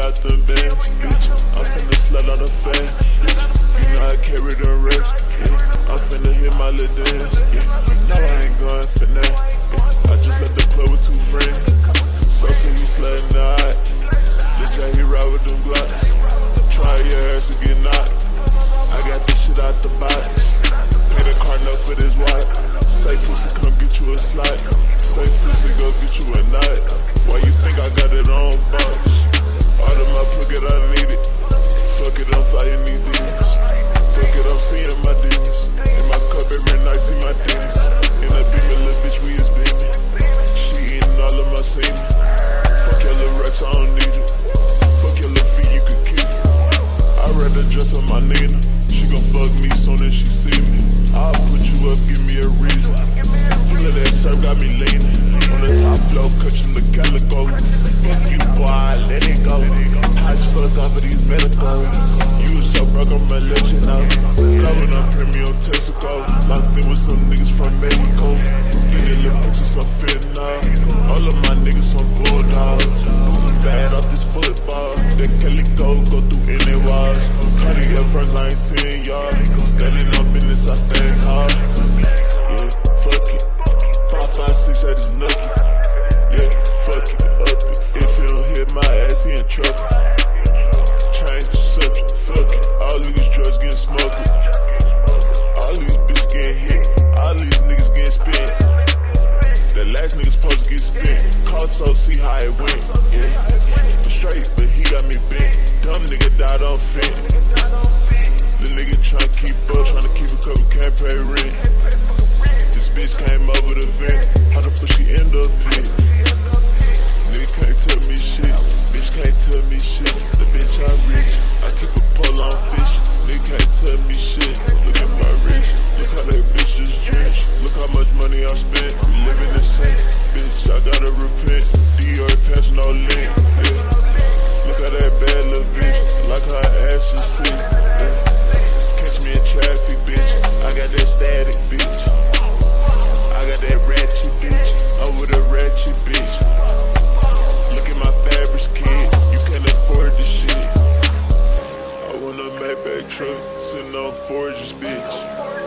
out them bands, bitch. I'm finna slide on the fan, bitch. You know I carry the rest, yeah. I'm finna hit my little dance, yeah. You know I ain't going for that, yeah. I just left the club with 2 friends. So see me sliding the eye. Lil' J, he ride with them Glocks. Try your ass to get knocked. I got this shit out the box. Pay the car note for this white. Say pussy, come get you a slide. Say pussy, go get you a night. Why you think I got it on box? All of my pocket, I need it. Fuck it, I'm fighting these demons. Fuck it, I'm seeing my demons. In my cup every night, see my demons. In that beamer, little bitch, we is beaming. She eating all of my semen. Fuck your little Rex, I don't need it. Fuck your little feet, you could keep it. I'd rather dress up my Nina. She gon' fuck me soon as she see me. I'll put you up, give me a reason. Feel of that surf got me leaning. On the top floor, cutting the Calico. Fuck you, boy, let it go. High as fuck off of these medicals. You was so broke, I'ma let you know. Loving on premium Texaco. Locked in with some niggas from Mehico. Get a little pussy, some fentanyl. All of my niggas some bulldogs. Moving bad off this football. That Calico go through any walls. Cardi up first, I ain't seeing y'all. Standing on business, I stand tall. Yeah, fuck it. 5, 5, 6, I just nuck it. Yeah, fuck it, up it. If he don't hit my ass, he in trouble. Change the subject, fuck it. All these drugs getting smoked. All these bitches getting hit. All these niggas getting spent. That last nigga supposed to get spent. Call so see how it went. Yeah, I'm straight, but he got me bent. Dumb nigga died on fent. The nigga tryna keep up, tryna keep a couple, can't pay rent. This bitch came over the vent. How the fuck she end up here? Nigga can't tell me shit. Bitch can't tell me shit. The bitch I'm rich. I keep a pole on fish. Nigga can't tell me shit. Look at my rich. Look how that bitch is drenched. Look how much money I spent. We living the same. Bitch, I gotta repent. Dior pants, no link. Yeah. Look at that bad little bitch. Like her ass is sick. Yeah. Catch me in traffic, bitch. I got that static, bitch. I got that ratchet, bitch. I'm with a ratchet, bitch. Look at my fabrics, kid. You can't afford this shit. I want a Maybach truck, sitting on Forges, bitch.